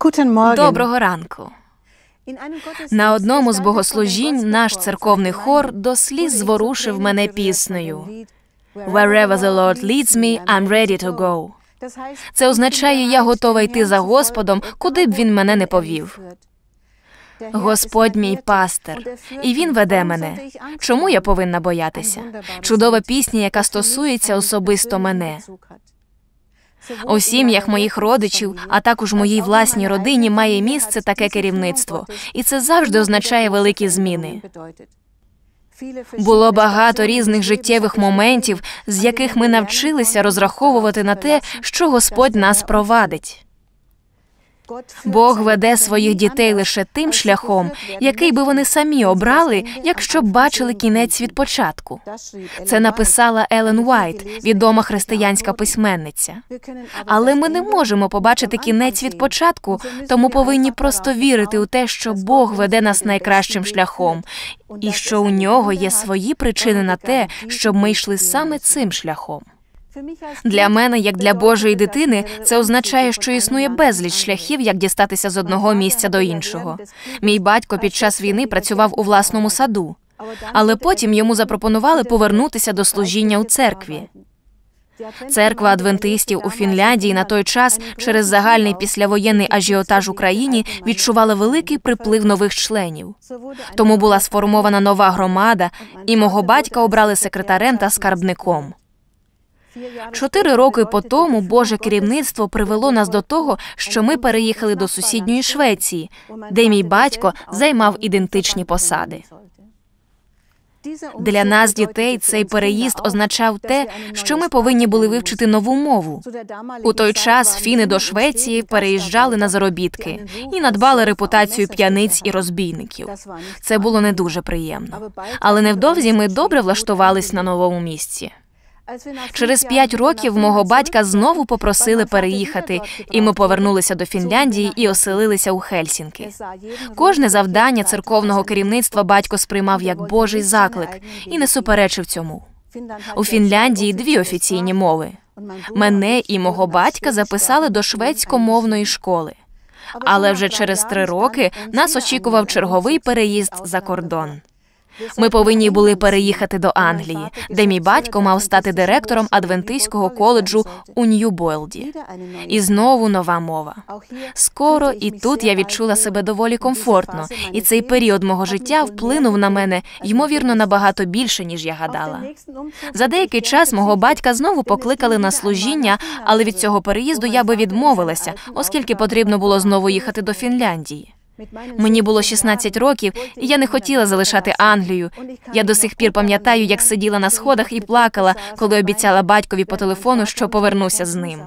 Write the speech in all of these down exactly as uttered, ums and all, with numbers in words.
Доброго ранку. На одному з богослужінь наш церковний хор до сліз зворушив мене піснею «Wherever the Lord leads me, I'm ready to go». Це означає, я готова йти за Господом, куди б Він мене не повів. Господь мій пастир, і Він веде мене. Чому я повинна боятися? Чудова пісня, яка стосується особисто мене. У сім'ях моїх родичів, а також моїй власній родині має місце таке керівництво. І це завжди означає великі зміни. Було багато різних життєвих моментів, з яких ми навчилися розраховувати на те, що Господь нас провадить. Бог веде своїх дітей лише тим шляхом, який би вони самі обрали, якщо б бачили кінець від початку. Це написала Елен Уайт, відома християнська письменниця. Але ми не можемо побачити кінець від початку, тому повинні просто вірити у те, що Бог веде нас найкращим шляхом, і що у нього є свої причини на те, щоб ми йшли саме цим шляхом. Для мене, як для Божої дитини, це означає, що існує безліч шляхів, як дістатися з одного місця до іншого. Мій батько під час війни працював у власному саду, але потім йому запропонували повернутися до служіння у церкві. Церква адвентистів у Фінляндії на той час через загальний післявоєнний ажіотаж у країні відчувала великий приплив нових членів. Тому була сформована нова громада, і мого батька обрали секретарем та скарбником. Чотири роки по тому Боже керівництво привело нас до того, що ми переїхали до сусідньої Швеції, де мій батько займав ідентичні посади. Для нас, дітей, цей переїзд означав те, що ми повинні були вивчити нову мову. У той час фіни до Швеції переїжджали на заробітки і надбали репутацію п'яниць і розбійників. Це було не дуже приємно. Але невдовзі ми добре влаштувались на новому місці. Через п'ять років мого батька знову попросили переїхати, і ми повернулися до Фінляндії і оселилися у Хельсінкі. Кожне завдання церковного керівництва батько сприймав як Божий заклик і не суперечив цьому. У Фінляндії дві офіційні мови. Мене і мого батька записали до шведськомовної школи. Але вже через три роки нас очікував черговий переїзд за кордон. Ми повинні були переїхати до Англії, де мій батько мав стати директором адвентистського коледжу у Нью-Бойлді. І знову нова мова. Скоро і тут я відчула себе доволі комфортно, і цей період мого життя вплинув на мене, ймовірно, набагато більше, ніж я гадала. За деякий час мого батька знову покликали на служіння, але від цього переїзду я би відмовилася, оскільки потрібно було знову їхати до Фінляндії. Мені було шістнадцять років, і я не хотіла залишати Англію. Я до сих пір пам'ятаю, як сиділа на сходах і плакала, коли обіцяла батькові по телефону, що повернуся з ним.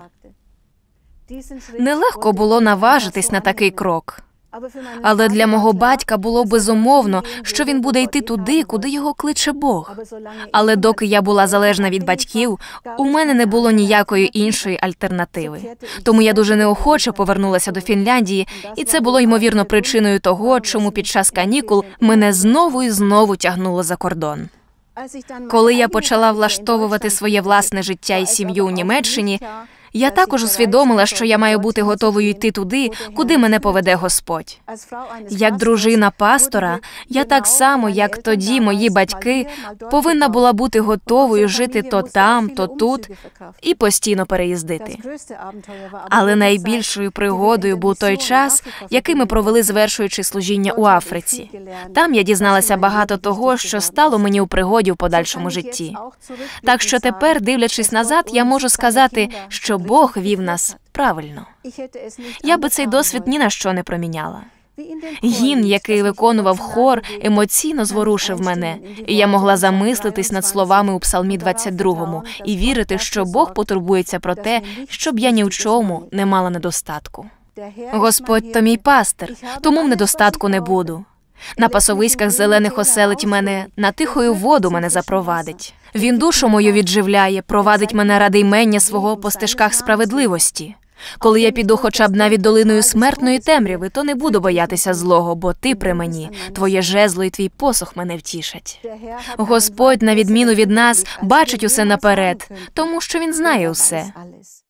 Нелегко було наважитись на такий крок. Але для мого батька було безумовно, що він буде йти туди, куди його кличе Бог. Але доки я була залежна від батьків, у мене не було ніякої іншої альтернативи. Тому я дуже неохоче повернулася до Фінляндії, і це було, ймовірно, причиною того, чому під час канікул мене знову і знову тягнуло за кордон. Коли я почала влаштовувати своє власне життя і сім'ю у Німеччині, я також усвідомила, що я маю бути готовою йти туди, куди мене поведе Господь. Як дружина пастора, я так само, як тоді мої батьки, повинна була бути готовою жити то там, то тут і постійно переїздити. Але найбільшою пригодою був той час, який ми провели, звершуючи служіння у Африці. Там я дізналася багато того, що стало мені у пригоді в подальшому житті. Так що тепер, дивлячись назад, я можу сказати, що Бог вів нас правильно. Я би цей досвід ні на що не проміняла. Гімн, який виконував хор, емоційно зворушив мене, і я могла замислитись над словами у Псалмі двадцять другому і вірити, що Бог потурбується про те, щоб я ні в чому не мала недостатку. Господь – то мій пастир, тому в недостатку не буду. На пасовиськах зелених оселить мене, на тихою воду мене запровадить. Він душу мою відживляє, провадить мене ради ймення свого по стежках справедливості. Коли я піду хоча б навіть долиною смертної темряви, то не буду боятися злого, бо ти при мені, твоє жезло і твій посох мене втішать. Господь, на відміну від нас, бачить усе наперед, тому що він знає усе.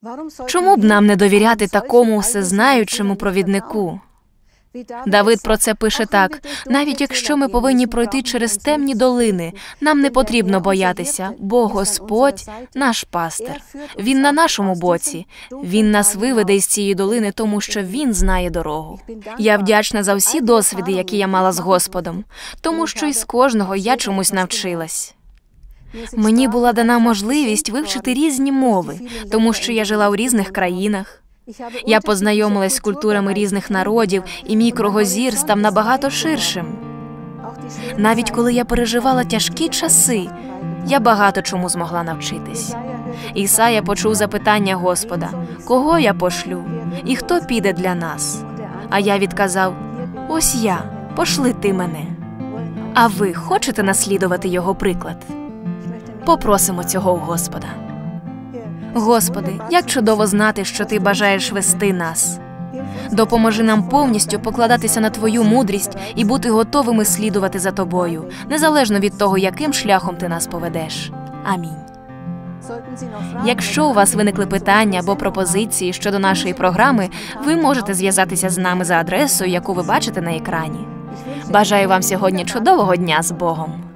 Чому б нам не довіряти такому всезнаючому провіднику? Давид про це пише так: «Навіть якщо ми повинні пройти через темні долини, нам не потрібно боятися, бо Господь – наш пастир. Він на нашому боці. Він нас виведе із цієї долини, тому що Він знає дорогу». Я вдячна за всі досвіди, які я мала з Господом, тому що із кожного я чомусь навчилась. Мені була дана можливість вивчити різні мови, тому що я жила у різних країнах. Я познайомилась з культурами різних народів, і мій кругозір став набагато ширшим. Навіть коли я переживала тяжкі часи, я багато чому змогла навчитись. Ісая почув запитання Господа: «Кого я пошлю? І хто піде для нас?» А я відказав: «Ось я, пошли ти мене». А ви хочете наслідувати його приклад? Попросимо цього у Господа. Господи, як чудово знати, що Ти бажаєш вести нас. Допоможи нам повністю покладатися на Твою мудрість і бути готовими слідувати за Тобою, незалежно від того, яким шляхом Ти нас поведеш. Амінь. Якщо у вас виникли питання або пропозиції щодо нашої програми, ви можете зв'язатися з нами за адресою, яку ви бачите на екрані. Бажаю вам сьогодні чудового дня з Богом!